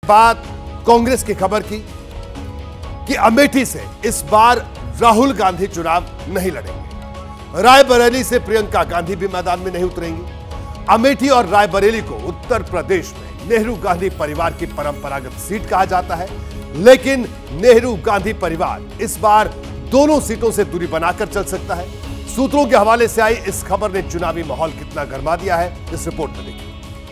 बात कांग्रेस की खबर की कि अमेठी से इस बार राहुल गांधी चुनाव नहीं लड़ेंगे। रायबरेली से प्रियंका गांधी भी मैदान में नहीं उतरेंगी। अमेठी और रायबरेली को उत्तर प्रदेश में नेहरू गांधी परिवार की परंपरागत सीट कहा जाता है, लेकिन नेहरू गांधी परिवार इस बार दोनों सीटों से दूरी बनाकर चल सकता है। सूत्रों के हवाले से आई इस खबर ने चुनावी माहौल कितना गरमा दिया है, इस रिपोर्ट में देखिए।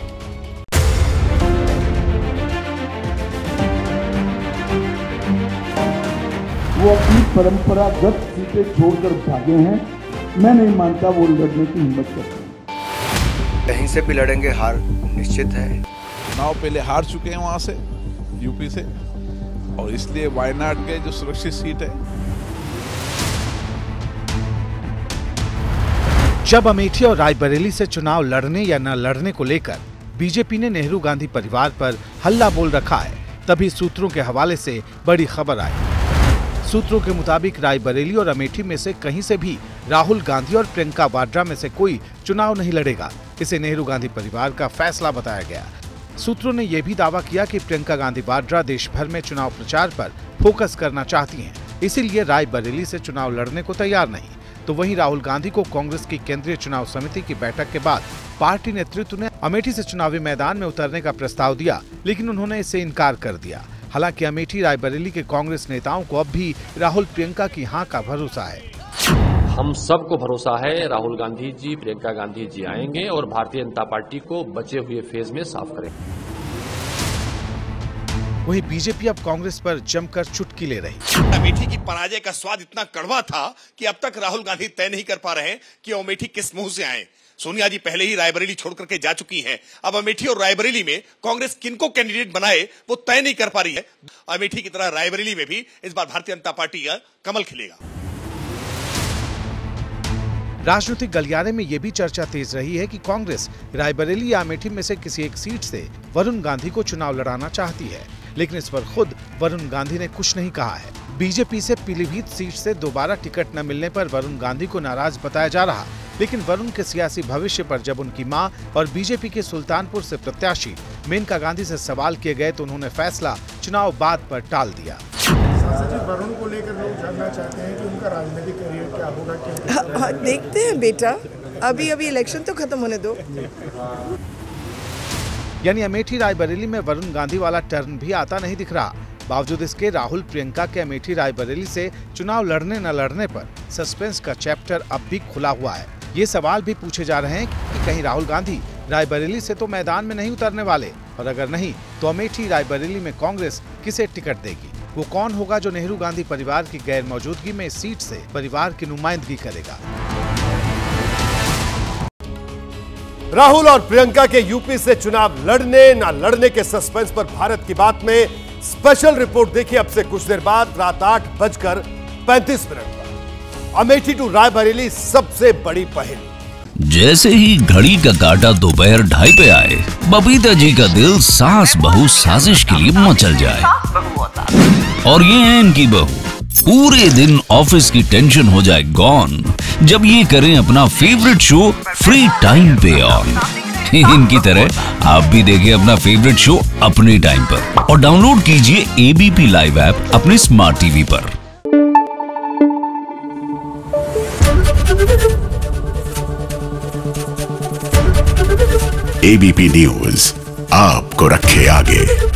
वो अपनी परंपरागत सीटें छोड़कर भागे हैं। मैं नहीं मानता वो लड़ने की हिम्मत करते हैं। कहीं से भी लड़ेंगे, हार निश्चित है। चुनाव पहले हार चुके हैं वहां से, यूपी से, और इसलिए वायनाड के जो सुरक्षित सीट है। जब अमेठी और रायबरेली से चुनाव लड़ने या न लड़ने को लेकर बीजेपी ने नेहरू गांधी परिवार पर हल्ला बोल रखा है, तभी सूत्रों के हवाले से बड़ी खबर आई। सूत्रों के मुताबिक रायबरेली और अमेठी में से कहीं से भी राहुल गांधी और प्रियंका वाड्रा में से कोई चुनाव नहीं लड़ेगा। इसे नेहरू गांधी परिवार का फैसला बताया गया। सूत्रों ने यह भी दावा किया कि प्रियंका गांधी वाड्रा देश भर में चुनाव प्रचार पर फोकस करना चाहती हैं, इसीलिए रायबरेली से चुनाव लड़ने को तैयार नहीं। तो वहीं राहुल गांधी को कांग्रेस की केंद्रीय चुनाव समिति की बैठक के बाद पार्टी नेतृत्व ने अमेठी से चुनावी मैदान में उतरने का प्रस्ताव दिया, लेकिन उन्होंने इससे इनकार कर दिया। हालांकि अमेठी रायबरेली के कांग्रेस नेताओं को अब भी राहुल प्रियंका की हां का भरोसा है। हम सबको भरोसा है राहुल गांधी जी, प्रियंका गांधी जी आएंगे और भारतीय जनता पार्टी को बचे हुए फेज में साफ करेंगे। वहीं बीजेपी अब कांग्रेस पर जमकर चुटकी ले रही। अमेठी की पराजय का स्वाद इतना कड़वा था कि अब तक राहुल गांधी तय नहीं कर पा रहे हैं कि अमेठी किस मुंह से आए। सोनिया जी पहले ही रायबरेली छोड़ करके जा चुकी हैं। अब अमेठी और रायबरेली में कांग्रेस किनको कैंडिडेट बनाए वो तय नहीं कर पा रही है। अमेठी की तरह रायबरेली में भी इस बार भारतीय जनता पार्टी का कमल खिलेगा। राजनीतिक गलियारे में यह भी चर्चा तेज रही है कि कांग्रेस रायबरेली या अमेठी में से किसी एक सीट से वरुण गांधी को चुनाव लड़ाना चाहती है, लेकिन इस पर खुद वरुण गांधी ने कुछ नहीं कहा है। बीजेपी से पीलीभीत सीट से दोबारा टिकट न मिलने पर वरुण गांधी को नाराज बताया जा रहा, लेकिन वरुण के सियासी भविष्य पर जब उनकी मां और बीजेपी के सुल्तानपुर से प्रत्याशी मेनका गांधी से सवाल किए गए तो उन्होंने फैसला चुनाव बाद पर टाल दिया। वरुण को लेकर लोग जानना चाहते हैं कि उनका राजनीतिक करियर क्या होगा। देखते हैं बेटा, अभी इलेक्शन तो खत्म होने दो। यानी अमेठी रायबरेली में वरुण गांधी वाला टर्न भी आता नहीं दिख रहा। बावजूद इसके राहुल प्रियंका के अमेठी रायबरेली से चुनाव लड़ने न लड़ने पर सस्पेंस का चैप्टर अब भी खुला हुआ है। ये सवाल भी पूछे जा रहे हैं कि कहीं राहुल गांधी रायबरेली से तो मैदान में नहीं उतरने वाले, और अगर नहीं तो अमेठी रायबरेली में कांग्रेस किसे टिकट देगी? वो कौन होगा जो नेहरू गांधी परिवार की गैर मौजूदगी में इस सीट से परिवार की नुमाइंदगी करेगा? राहुल और प्रियंका के यूपी से चुनाव लड़ने ना लड़ने के सस्पेंस पर भारत की बात में स्पेशल रिपोर्ट देखिए अब से कुछ देर बाद रात 8:35 पर। अमेठी टू रायबरेली सबसे बड़ी पहेली। जैसे ही घड़ी का काटा दोपहर 2:30 पे आए, बबीता जी का दिल सास बहू साजिश के लिए मचल जाए। और ये है इनकी बहू, पूरे दिन ऑफिस की टेंशन हो जाए गॉन जब ये करें अपना फेवरेट शो फ्री टाइम पे ऑन। इनकी तरह आप भी देखिए अपना फेवरेट शो अपने टाइम पर और डाउनलोड कीजिए एबीपी लाइव ऐप अपने स्मार्ट टीवी पर। एबीपी न्यूज आपको रखे आगे।